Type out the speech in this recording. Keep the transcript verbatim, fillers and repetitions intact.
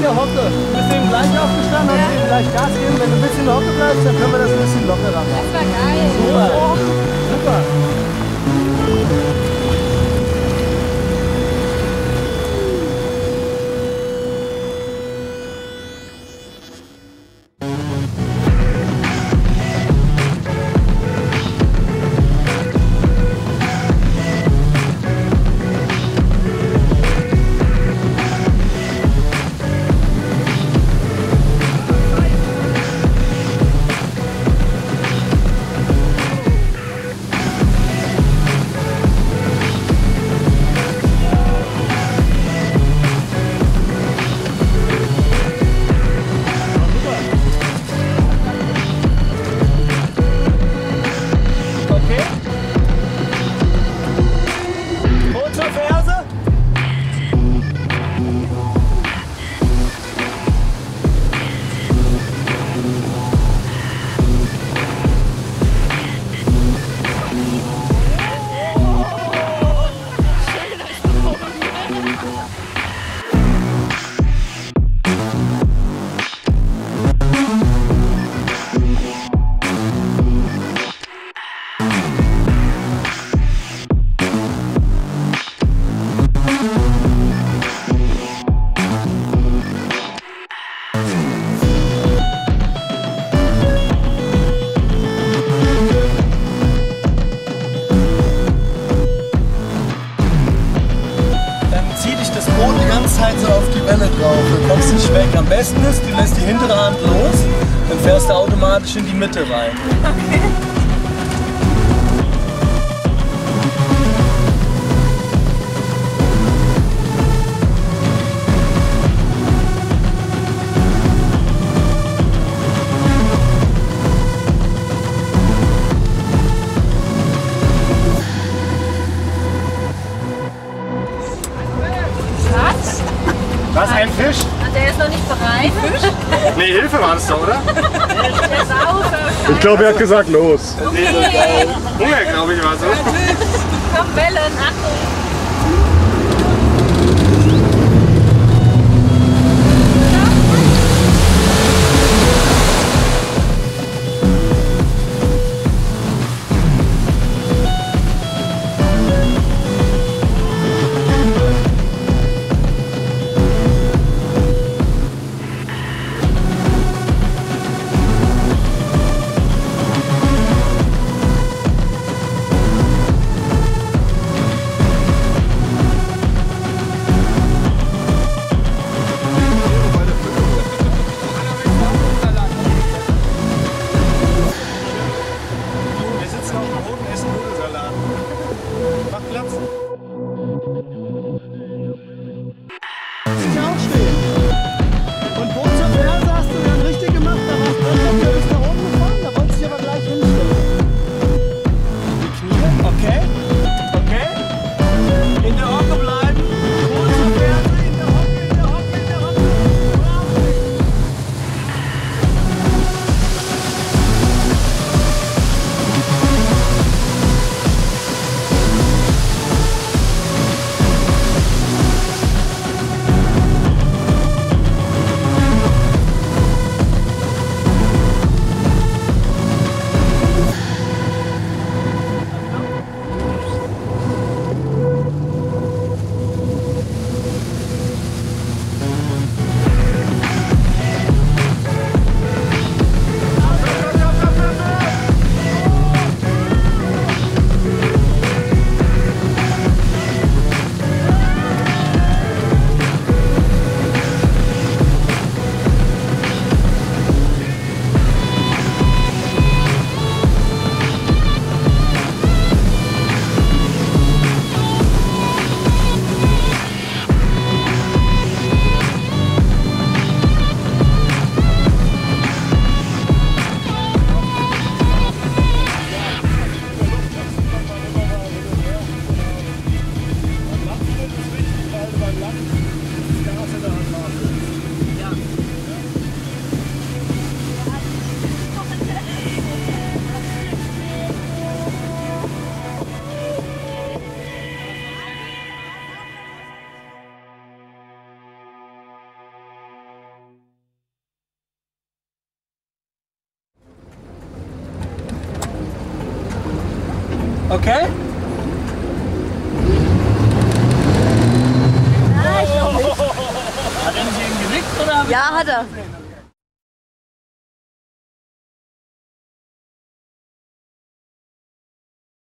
der Hocke. Du bist eben gleich aufgestanden, hast eben gleich Gas geben. Wenn du ein bisschen in der Hocke bleibst, dann können wir das ein bisschen lockerer machen. Das war geil. Super. Super. So auf die Welle drauf, du kommst nicht weg. Am besten ist, du lässt die hintere Hand los, dann fährst du automatisch in die Mitte rein. Okay. Was, ein Fisch? Der ist noch nicht bereit. Fisch? Nee, Hilfe war es doch, oder? Der ist auf. Ich glaube, er hat gesagt, los. Okay. Hunger, glaube ich, war so. Komm, Wellen, Achtung. Okay? Nein, ich noch nicht. Hat er nicht eben genickt oder? Ja, hat er.